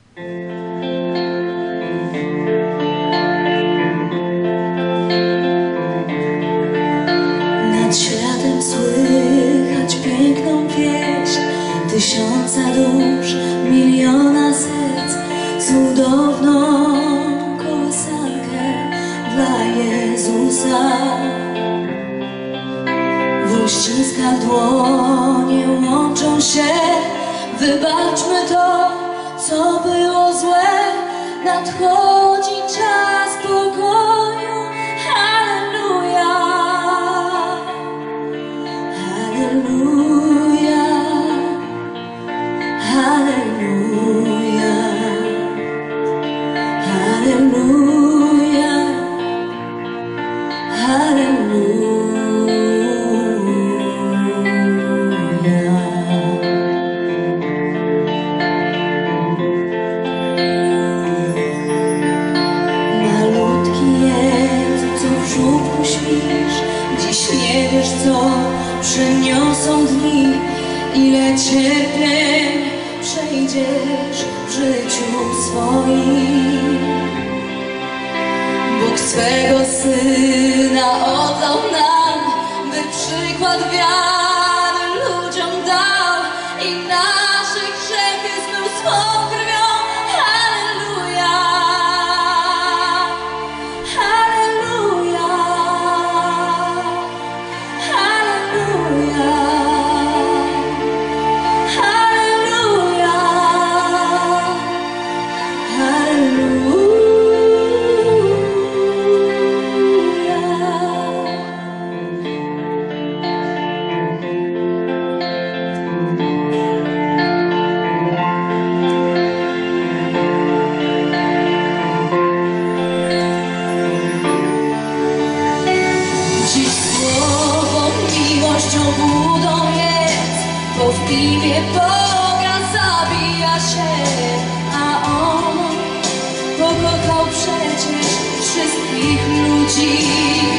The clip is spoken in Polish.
Nad światem słychać piękną pieśń tysiąca dusz, miliona serc, cudowną kołysankę dla Jezusa. W uściskach dłonie łączą się, wybaczmy to, co było złe, nadchodzi czas pokoju. Halleluja, halleluja, halleluja, halleluja, halleluja. Dziś nie wiesz, co przyniosą dni, ile cierpień przejdziesz w życiu swoim. Bóg swego Syna oddał nam, by przykład wiary ludziom dał i nasze grzechy zmył swą krwią. Halleluja, halleluja, halleluja, halleluja, halleluja. Dziś słowo miłością budą jest, bo w imię Boga zabija się, a On pokochał przecież wszystkich ludzi.